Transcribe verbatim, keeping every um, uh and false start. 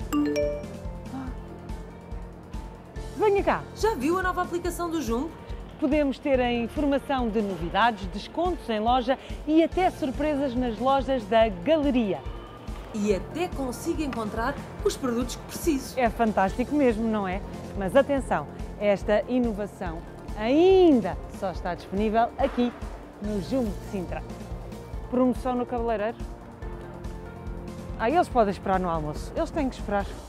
Venha cá! Já viu a nova aplicação do Jumbo? Podemos ter a informação de novidades, descontos em loja e até surpresas nas lojas da Galeria. E até consigo encontrar os produtos que preciso. É fantástico mesmo, não é? Mas atenção, esta inovação ainda só está disponível aqui no Jumbo de Sintra. Promoção no cabeleireiro? Ah, eles podem esperar no almoço. Eles têm que esperar.